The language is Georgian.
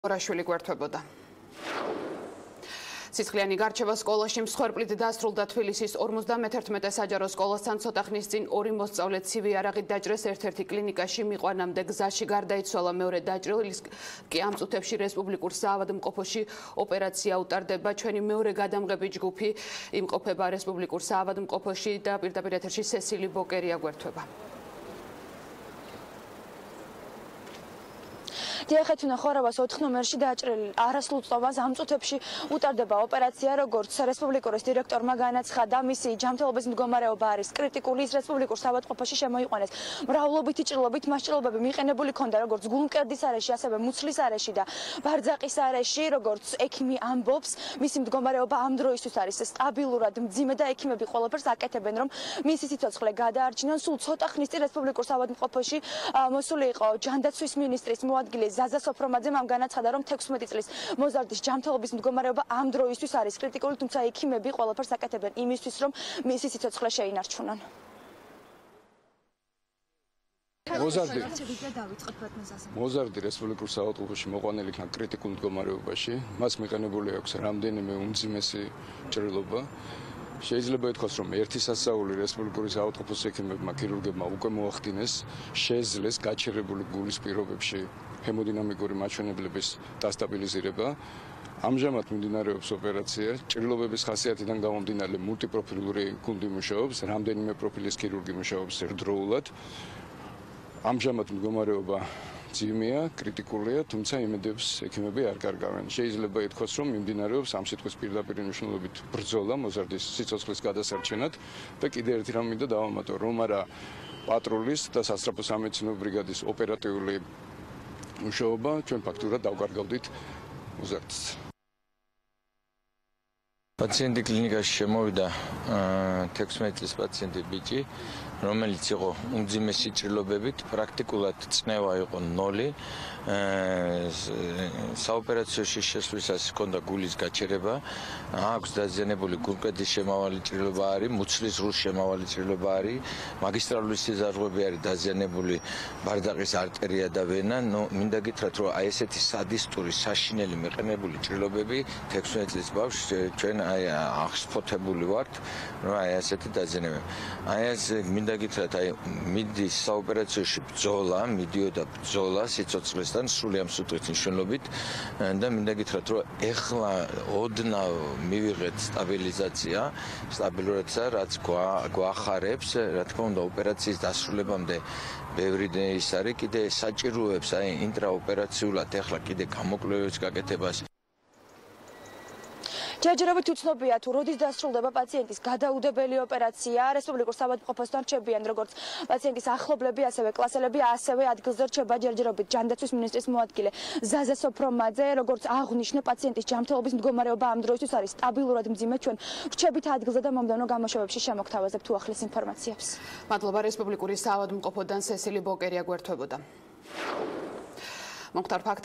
ორაშვილი გვერდებოდა. სისხლიანი გარჩევა სკოლაში მსხვერპლით დასრულდა თბილისის 51 საჯარო სკოლასთან ცოტა ხნის წინ ორი მოსწავლე ცივი არაღით დაჭრეს ერთ-ერთი კლინიკაში მიყვანამდე გზაში გარდაიცვალა მეორე დაჭრილს კი ამ წუთებში რესპუბლიკურ საავადმყოფოში ოპერაცია უტარდება ჩვენი მეორე გადამღები ჯგუფი იმყოფება რესპუბლიკურ საავადმყოფოში და პირდაპირ ეთერში სესილი ბოკერია გვერდება. დიახეთუნა ხორავას 4 ნომერში დაჭრილი არასრულ წვავას ამ წუთებში უტარდება ოპერაცია, როგორც რესპუბლიკურის დირექტორმა განაცხადა, მისი ჯანმრთელობის მდგომარეობა არის კრიტიკული, ის რესპუბლიკურ საავადმყოფოში შემოიყვანეს. მრავლობითი ჭრილობით მასჭრილობები მიყენებული ჰქონდა როგორც გულმკერდის არეში, ასევე მუცლის არეში და ბარძაყის არეში, როგორც ექიმი ამბობს, მისი მდგომარეობა ამ დროისთვის არის სტაბილურად მძიმე და ექიმები ყველაფერს აკეთებენ, რომ მისი სიცოცხლე გადაარჩინონ. სულ ცოტა ხნის წინ რესპუბლიკურ საავადმყოფოში მოსული იყო ჯანდაცვის მინისტრის მოადგილე ზაზა სოფრომაძემ ამ განაცხადა, რომ 16 წლის მოზარდის ჯანმრთელობის მდგომარეობა ამ დროისთვის არის კრიტიკული, თუმცა ექიმები ყველაფერს აკეთებენ იმისთვის, რომ მისი სიცოცხლე შეინარჩუნონ. მოზარდი რესპუბლიკურ საავადმყოფოში მოყვანილი იქნა კრიტიკულ მდგომარეობაში, მას მიყენებული აქვს რამდენიმე უმძიმესი ჭრილობა. შეიძლება ითქვას, რომ ერთი სასწაული რესპუბლიკური საავადმყოფოს ექიმებმა ქირურგებმა უკვე მოახდინეს, შეძლეს გაჩერებული გულის პირობებში ჰემოდინამიკური მაჩვენებლების დასტაბილიზირება. ამჟამად მიმდინარეობს ოპერაცია, ჭრილობების ხასიათიდან გამომდინარე მულტიპროფილური გუნდი მუშაობს, რამდენიმე პროფილის ქირურგი მუშაობს ერთდროულად. ამჟამად მდგომარეობა ძიმეა, კრიტიკულია, თუმცა იმედებს ექიმები არ კარგავენ. შეიძლება ითქვას, რომ მიმდინარეობს ამ სიტყვის პირდაპირ მნიშვნელობით ბრძოლა მოზარდის სიცოცხლის გადასარჩენად და კიდევ ერთი რამ მინდა დავამატო, რომ არა პატრულის და სასწრაფო სამედიცინო ბრიგადის ოპერატიული მუშაობა, ჩვენ ფაქტურად დავკარგავდით მოზარდს. პაციენტი კლინიკაში შემოვიდა 16 წლის პაციენტი ბიჭი, რომელიც იყო უმძიმესი ჭრილობებით, პრაქტიკულად წნევა იყო 0. საოპერაციოში შესვლისას ჰქონდა გულის გაჩერება, აქვს დაზიანებული გულმკერდის შემავალი ჭრილობა არის, მუცლის ზღვის შემავალი ჭრილობა არის, მაგისტრალური სიზარღვები არის დაზიანებული ბარძაყის არტერია და ვენა. მინდა გითხრათ, რომ აი ესეთი სადისტური, საშინელი მიყენებული ჭრილობები 16 წლის ბავშვს ჩვენ აღსფოთებული ვართ, რომ აი ესეთი დაზიანებები. აი ეს მინდა გითხრათ, აი მიდის საოპერაციოში ბრძოლა, მიდიოდა ბრძოლა სიცოცხლესთან სრული ამ სიტყვის მნიშვნელობით და მინდა გითხრათ, რომ ეხლა ოდნავ მივიღეთ სტაბილიზაცია, რაც გვახარებს, რა თქმა უნდა, ოპერაციის დასრულებამდე ბევრი ის არის, კიდე საჭიროებს აი ინტრაოპერაციულად ეხლა კიდე გამოკვლევების გაკეთებას. ჯერჯერობით უცნობია თუ როდის დასრულდება პაციენტის გადაუდებელი ოპერაცია. რესპუბლიკურ საავადმყოფოსთან რჩებიან როგორც პაციენტის ახლობლები, ასევე კლასელები, ასევე ადგილზე რჩება ჯერჯერობით ჯანდაცვის მინისტრის მოადგილე ზაზა სოფრომაძე. როგორც აღნიშნა, პაციენტის ჯანმრთელობის მდგომარეობა ამ დროისთვის არის სტაბილურად მძიმე. ჩვენ რჩებით ადგილზე და მომდევნო გამოშვებებში შემოგთავაზებთ უახლეს ინფორმაციებს. მადლობა რესპუბლიკური საავადმყოფოდან სესილი ბოკერია გვერდებოდა.